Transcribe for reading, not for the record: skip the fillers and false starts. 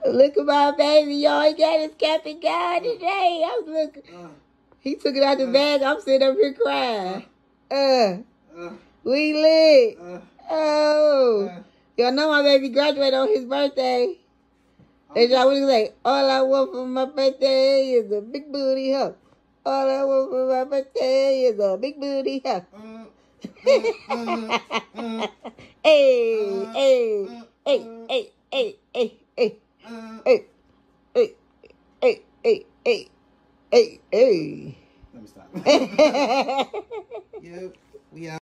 Look at my baby, y'all. He got his cap and gown today. I was looking. He took it out the bag. I'm sitting up here crying. We lit. Y'all know my baby graduated on his birthday. And y'all want to say, all I want for my birthday is a big booty hoe. All I want for my birthday is a big booty hoe. Hey, hey, hey, hey, hey, hey, hey, hey, hey, hey, hey, hey, hey, hey. Let me stop. Yep, we out.